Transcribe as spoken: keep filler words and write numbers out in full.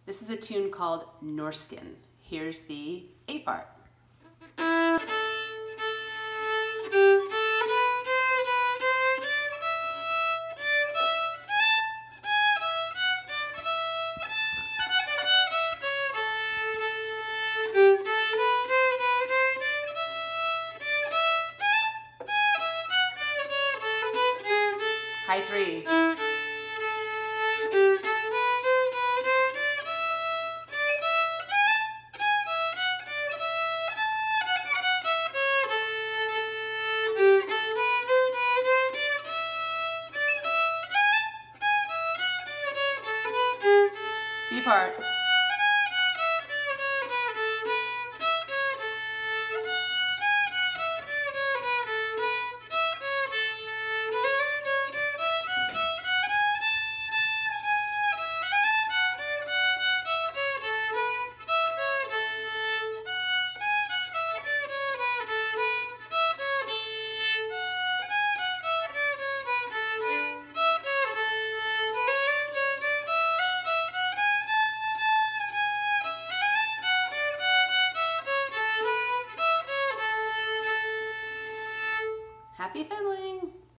This is a tune called Norskin. Here's the A part. High three. B part. Happy fiddling!